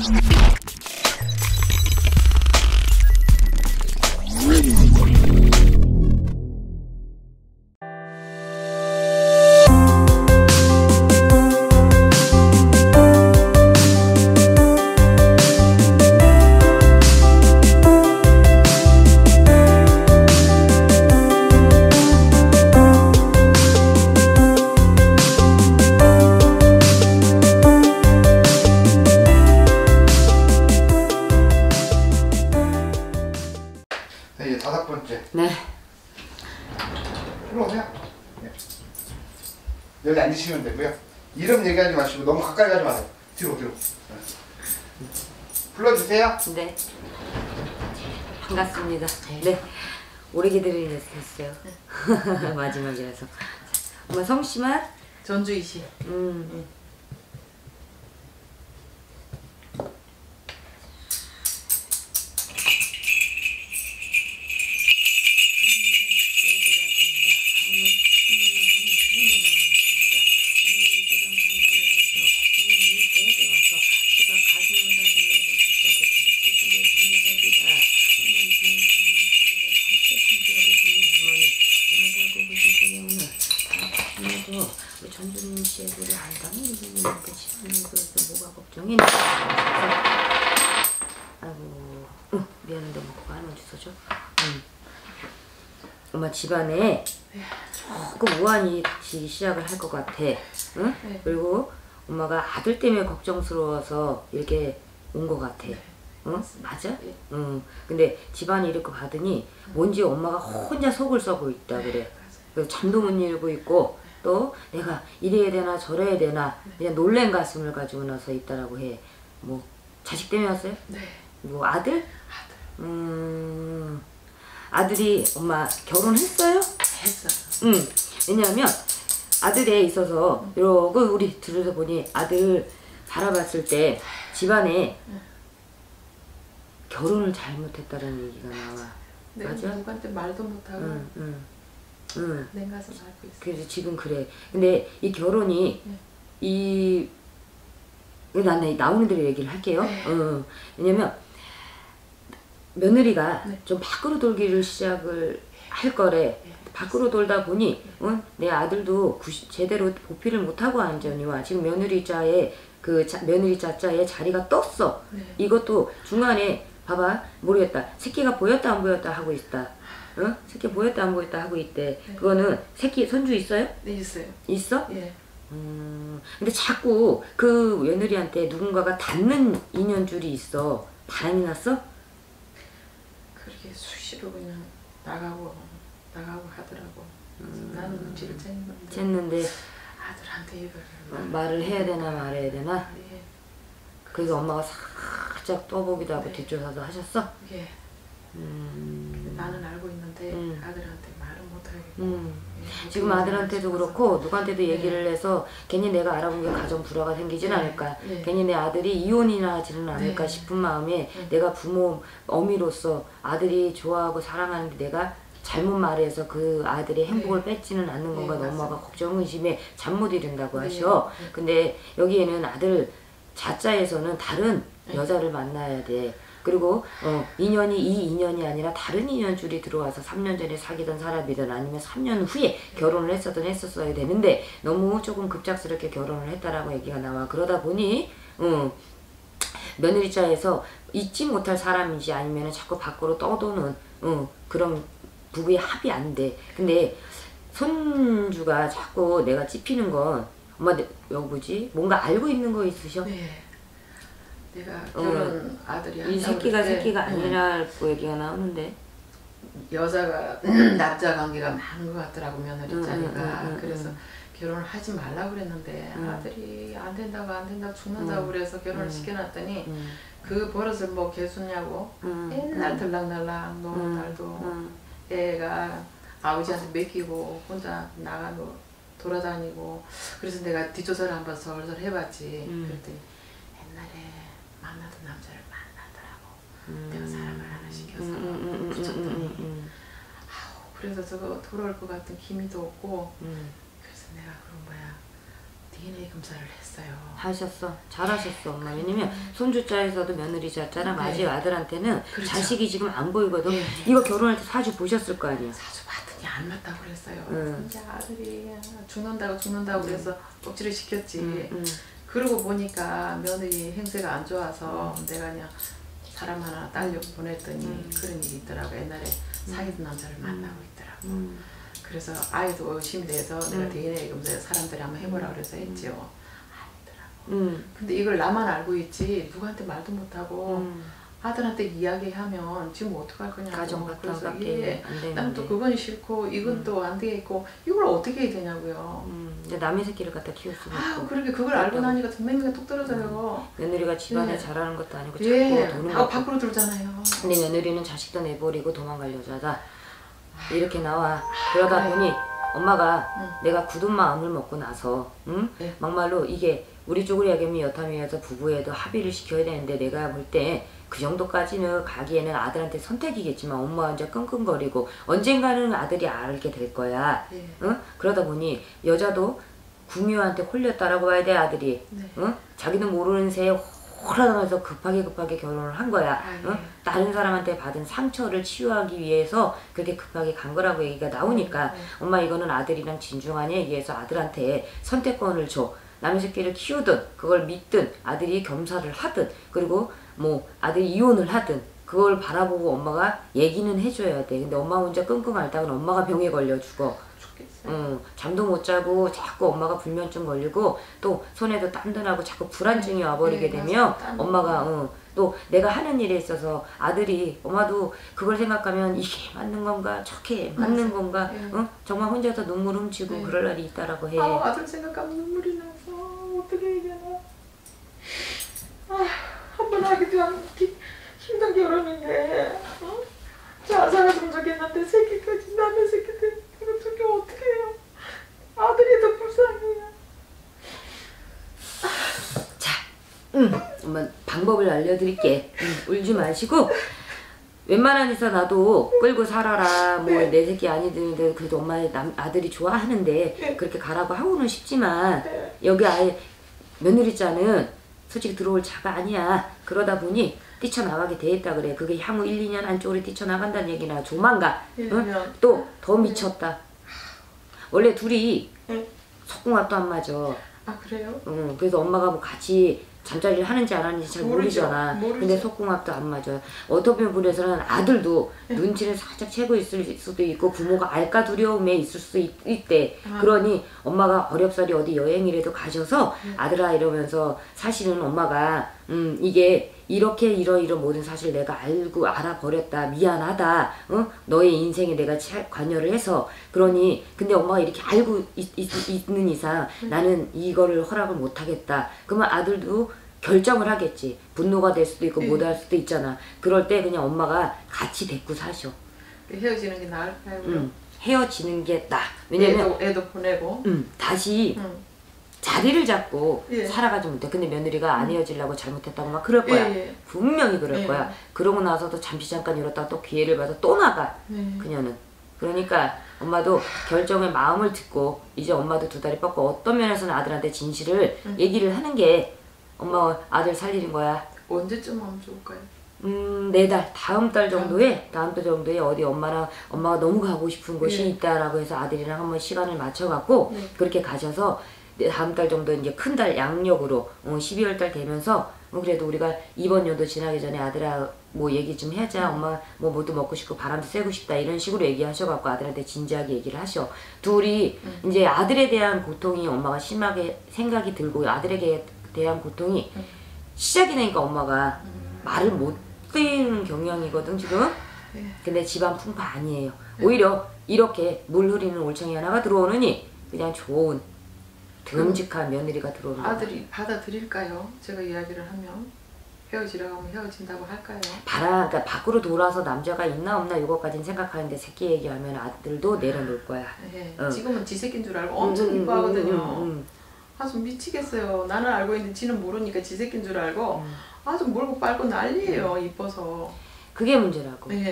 이제 5번째. 네. 일로 오세요. 네. 여기 앉으시면 되고요. 이름 얘기하지 마시고 너무 가까이 가지 마세요. 뒤로. 네. 불러주세요. 네. 반갑습니다. 네. 오래 기다리셨어요. 마지막이라서. 엄마 성씨만? 전주희 씨. 우리 전주님 씨의 노래 안다면 이렇게 시간이 그래서 뭐가 걱정이 아이고 미안한데 뭐 그거 하나만 주워줘. 엄마 집안에 조금 우환이 다시 시작을 할 것 같아. 응? 네. 그리고 엄마가 아들 때문에 걱정스러워서 이렇게 온 것 같아. 네. 응? 맞아? 네. 응. 근데 집안이 이렇게 받으니 뭔지 엄마가 혼자 속을 썩고 있다 그래. 그래서 잠도 못 이루고 있고 또 내가 이래야 되나 저래야 되나 그냥 놀란 가슴을 가지고 나서 있다라고 해. 뭐 자식 때문에 왔어요? 네. 뭐 아들? 아들. 아들이 엄마 결혼했어요? 했어. 응. 왜냐하면 아들에 있어서 이러고 우리 들어서 보니 아들 바라봤을 때 집안에 결혼을 잘못했다는 얘기가 나와. 내가 맞아? 누구한테 말도 못하고 내 가서 알고 있어. 그래서 지금 그래. 근데 이 결혼이 나는 나오는 대로 얘기를 할게요. 네. 왜냐면 며느리가 네. 좀 밖으로 돌기를 시작을 할 거래. 밖으로 돌다 보니 내 아들도 제대로 보필을 못하고 완전히 와. 지금 며느리자에 며느리자자에 자리가 떴어. 네. 이것도 중간에 봐봐 모르겠다. 새끼가 보였다 안 보였다 하고 있다. 응? 새끼 보였다 안 보였다 하고 있대. 네. 그거는 새끼 손주 있어요? 네, 있어요. 있어? 예. 근데 자꾸 그 며느리한테 누군가가 닿는 인연줄이 있어. 바람이 났어? 그렇게 수시로 그냥 나가고 하더라고. 나는 눈치를 챘는데 아들한테 이걸 말을 해야 되나 말아야 되나? 예. 그래서 엄마가 살짝 떠보기도 하고 뒷조사도 하셨어? 예. 나는 알고 있는데 아들한테 말은 못하겠고. 지금 아들한테도 그렇고 누구한테도 얘기를 해서 괜히 내가 알아본 게 가정 불화가 생기진 않을까. 괜히 내 아들이 이혼이나 하지는 않을까 싶은 마음에 내가 부모 어미로서 아들이 좋아하고 사랑하는데 내가 잘못 말해서 그 아들의 행복을 뺏지는 않는 건가. 엄마가 걱정 의심에 잠 못 이룬다고 하셔. 근데 여기에는 아들 자자에서는 다른 여자를 만나야 돼. 그리고 인연이 이 인연이 아니라 다른 인연줄이 들어와서 3년 전에 사귀던 사람이든 아니면 3년 후에 결혼을 했었든 했었어야 되는데 너무 조금 급작스럽게 결혼을 했다라고 얘기가 나와. 그러다 보니 며느리자에서 잊지 못할 사람인지 아니면 자꾸 밖으로 떠도는 그런 부부의 합이 안 돼. 근데 손주가 자꾸 내가 찝히는 건 엄마 여보지 뭔가 알고 있는 거 있으셔? 네. 내가 결혼 아들이 이 새끼가 아니라고 얘기가 나오는데 여자가 남자 관계가 많은 것 같더라고 며느리 자리가. 그래서 결혼을 하지 말라고 그랬는데 아들이 안 된다고 죽는다고 그래서 결혼을 시켜놨더니 그 버릇을 뭐 개수냐고 맨날 들락날락 노는 날도 애가 아버지한테 맡기고 혼자 나가고 돌아다니고. 그래서 내가 뒷조사를 한번 설설 해봤지. 그랬더니 옛날에 만나던 남자를 만나더라고. 내가 사람을 하나 시켜서 붙였더니 그래서 저거 돌아올 것 같은 기미도 없고. 그래서 내가 그런 거야. DNA 검사를 했어요. 하셨어. 잘하셨어 엄마. 왜냐면 손주자에서도 며느리 잤잖아. 네. 아직 아들한테는 그렇죠. 자식이 지금 안 보이거든. 네. 이거 결혼할 때 사주 보셨을 거 아니야. 사주 봤더니 안 맞다고 그랬어요. 응. 이제 아들이 죽는다고 그래서 억지로 시켰지. 응. 그러고 보니까 며느리 행세가 안 좋아서 내가 그냥 사람 하나 딸려 보냈더니 그런 일이 있더라고. 옛날에 사귀던 남자를 만나고 있더라고. 그래서 아이도 의심이 돼서 내가 DNA 검사에 사람들이 한번 해보라 그래서 했죠. 아니더라고. 근데 이걸 나만 알고 있지 누구한테 말도 못하고 아들한테 이야기하면 지금 어떡할 거냐고. 가정 그래서 바탕밖에 안 되는데. 난 또 그건 싫고 이건 또 안 되겠고 이걸 어떻게 해야 되냐고요. 근데 남의 새끼를 갖다 키울 수가 없고. 그렇게 그걸 알고 나니까 전맹이가 뚝 떨어져요. 며느리가 집안에 예. 잘하는 것도 아니고 예, 자꾸 도는 다 거. 밖으로 들잖아요. 근데 며느리는 자식도 내버리고 도망갈 여자다. 이렇게 나와. 그러다 보니 엄마가 내가 굳은 마음을 먹고 나서 네. 막말로 이게 우리 쪽으로 얘기하면 여타미에서 부부에도 합의를 시켜야 되는데 내가 볼 때 그 정도까지는 가기에는 아들한테 선택이겠지만 엄마가 이제 끙끙거리고 언젠가는 아들이 알게 될 거야. 네. 응? 그러다 보니 여자도 궁유한테 홀렸다라고 봐야 돼 아들이. 네. 응? 자기도 모르는 새에 홀하면서 급하게 결혼을 한 거야. 아, 응? 네. 다른 사람한테 받은 상처를 치유하기 위해서 그렇게 급하게 간 거라고 얘기가 나오니까 네. 엄마 이거는 아들이랑 진중하게 얘기해서 아들한테 선택권을 줘. 남의 새끼를 키우든 그걸 믿든 아들이 겸사를 하든 그리고 뭐 아들이 이혼을 하든 그걸 바라보고 엄마가 얘기는 해줘야 돼. 근데 엄마 혼자 끙끙 앓다가 엄마가 병에 걸려 죽어. 죽겠어요. 잠도 못 자고 자꾸 엄마가 불면증 걸리고 또 손에도 땀도 나고 자꾸 불안증이 와버리게 네, 되면 맞아요. 엄마가 또 내가 하는 일에 있어서 아들이 엄마도 그걸 생각하면 이게 맞는 건가 저게 맞는 맞아요. 건가 네. 정말 혼자서 눈물 훔치고 네. 그럴 날이 있다라고 해. 아들 생각하면 눈물이 나서 어떻게 얘기하나. 한번 하기도 힘든 결혼인데 잘 살았으면 좋겠는데 새끼까지 남의 새끼들 이거 두개 어떻게 해요. 아들이 더 불쌍해요. 엄마 방법을 알려드릴게. 울지 마시고 웬만한 이상 나도 끌고 살아라 뭐 내 새끼 아니든데 그래도 엄마의 아들이 좋아하는데 그렇게 가라고 하고는 싶지만 여기 아예 며느리자는 솔직히 들어올 자가 아니야. 그러다 보니 뛰쳐나가게 돼 있다 그래. 그게 향후 1, 2년 안쪽으로 뛰쳐나간다는 얘기나 조만간 또 더 미쳤다. 원래 둘이 속궁합도 안 맞아. 아 그래요? 그래서 엄마가 뭐 같이 잠자리를 하는지 안 하는지 잘 모르잖아. 모르죠. 근데 속궁합도 안 맞아. 어떤 분에서는 아들도 눈치를 살짝 채고 있을 수도 있고 부모가 알까 두려움에 있을 수 있대. 그러니 엄마가 어렵사리 어디 여행이라도 가셔서 아들아 이러면서 사실은 엄마가 이게 이렇게 이런 모든 사실 내가 알아버렸다. 미안하다. 너의 인생에 내가 관여를 해서 그러니 근데 엄마가 이렇게 알고 있는 이상 나는 이거를 허락을 못하겠다. 그러면 아들도 결정을 하겠지. 분노가 될 수도 있고 못 할 수도 있잖아. 그럴 때 그냥 엄마가 같이 데리고 사셔. 헤어지는 게 나을까요? 헤어지는 게 나아. 왜냐면 애도 보내고 다시 자리를 잡고 예. 살아가지 못해. 근데 며느리가 안 헤어지려고 잘못했다고 막 그럴 거야. 예. 분명히 그럴 예. 거야. 그러고 나서도 잠시 잠깐 이렇다가 또 기회를 봐서 또 나가. 네. 그녀는. 그러니까 엄마도 결정의 마음을 듣고 이제 엄마도 두 다리 뻗고 어떤 면에서는 아들한테 진실을 얘기를 하는 게 엄마 아들 살 일인 거야. 언제쯤 하면 좋을까요? 4달, 다음 달 정도에 어디 엄마가 너무 가고 싶은 곳이 예. 있다라고 해서 아들이랑 한번 시간을 맞춰갖고 네. 그렇게 가셔서 다음 달 정도 이제 큰 달 양력으로 12월 달 되면서 그래도 우리가 이번 연도 지나기 전에 아들아 뭐 얘기 좀 하자. 엄마 뭐 뭐도 먹고 싶고 바람도 쐬고 싶다 이런 식으로 얘기하셔갖고 아들한테 진지하게 얘기를 하셔. 둘이 이제 아들에 대한 고통이 엄마가 심하게 생각이 들고 아들에게 대한 고통이 시작이 되니까 엄마가 말을 못 듣는 경향이거든 지금. 근데 집안 풍파 아니에요. 오히려 이렇게 물 흐리는 올챙이 하나가 들어오느니 그냥 좋은 듬직한 며느리가 들어오는 거야. 아들이 받아들일까요? 제가 이야기를 하면 헤어지라고 하면 헤어진다고 할까요? 그러니까 밖으로 돌아서 남자가 있나 없나 이거까지는 생각하는데 새끼 얘기하면 아들도 내려놓을 거야. 네. 응. 지금은 지 새끼인 줄 알고 엄청 이뻐하거든요. 아주 미치겠어요. 나는 알고 있는데 지는 모르니까 지 새끼인 줄 알고 아주 몰고 빨고 난리예요. 이뻐서. 그게 문제라고. 네.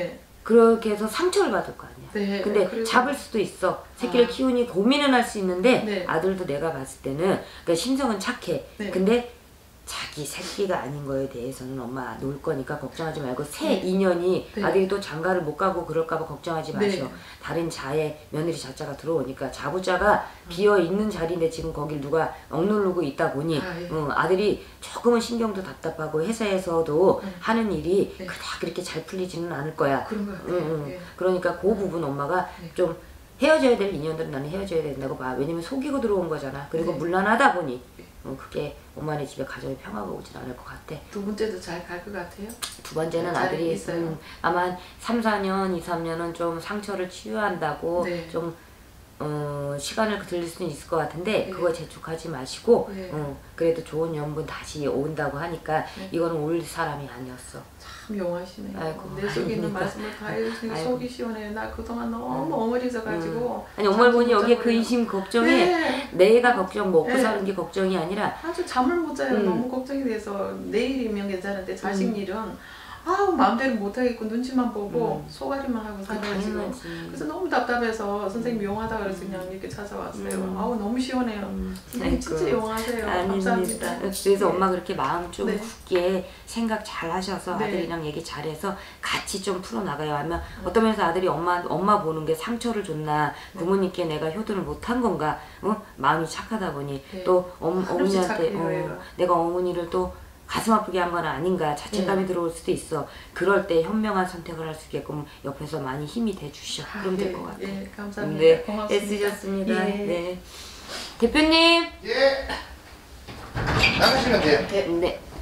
그렇게 해서 상처를 받을 거 아니야. 네, 근데 그리고- 잡을 수도 있어. 새끼를 키우니 고민은 할 수 있는데 네. 아들도 내가 봤을 때는 그러니까 심성은 착해. 네. 근데 자기 새끼가 아닌 거에 대해서는 엄마 놀 거니까 걱정하지 말고 새 네. 인연이 네. 아들이 또 장가를 못 가고 그럴까 봐 걱정하지 마시오. 네. 다른 자의 며느리 자자가 들어오니까 자부자가 비어 있는 자리인데 지금 거길 누가 억누르고 있다 보니 예. 아들이 조금은 신경도 답답하고 회사에서도 하는 일이 네. 그닥 그렇게 잘 풀리지는 않을 거야. 그런 것 같아요. 예. 그러니까 그 부분 엄마가 네. 좀 헤어져야 될 인연들은 나는 헤어져야 된다고 봐. 왜냐면 속이고 들어온 거잖아. 그리고 네. 물란하다 보니 그게 엄마네 집에 가정에 평화가 오진 않을 것 같아. 두 번째도 잘 갈 것 같아요. 두 번째는 잘 아들이 있어요. 아마 한 3, 4년, 2, 3년은 좀 상처를 치유한다고 네. 좀 시간을 들릴 수는 있을 것 같은데 네. 그거 재촉하지 마시고 네. 그래도 좋은 연분 다시 온다고 하니까 네. 이거는 올 사람이 아니었어. 참 용하시네요. 아이고, 내 속에 있는 아닙니까? 말씀을 다 해주시니 아이고. 속이 시원해요. 나 그동안 너무 어머니져가지고 아니 엄마를 보니 여기에 근심 걱정에 네. 내가 걱정 먹고 네. 사는 게 걱정이 아니라 아주 잠을 못 자요. 너무 걱정이 돼서 내일이면 괜찮은데 자식 일은 아우 마음대로 못하겠고 눈치만 보고 소가리만 하고 살아요 지금. 당연하지. 그래서 너무 답답해서 선생님 용하다 그래서 그냥 이렇게 찾아왔어요. 아우 너무 시원해요. 선생님 진짜 아이고. 용하세요. 아닙니다. 감사합니다. 그래서 네. 엄마 그렇게 마음 좀 네. 굳게 생각 잘 하셔서 네. 아들이랑 얘기 잘해서 같이 좀 풀어나가요. 하면 어떤 면에서 아들이 엄마 보는 게 상처를 줬나 부모님께 내가 효도를 못한 건가 마음이 착하다 보니 네. 또 한없이 어머니한테 착해요, 얘가. 내가 어머니를 또 가슴 아프게 한 건 아닌가 자책감이 들어올 수도 있어. 그럴 때 현명한 선택을 할 수 있게끔 옆에서 많이 힘이 돼 주셔. 그럼 될 것 같아요. 예, 감사합니다. 네, 고맙습니다. 애쓰셨습니다. 예. 네. 대표님. 예. 나가시면 돼요. 네.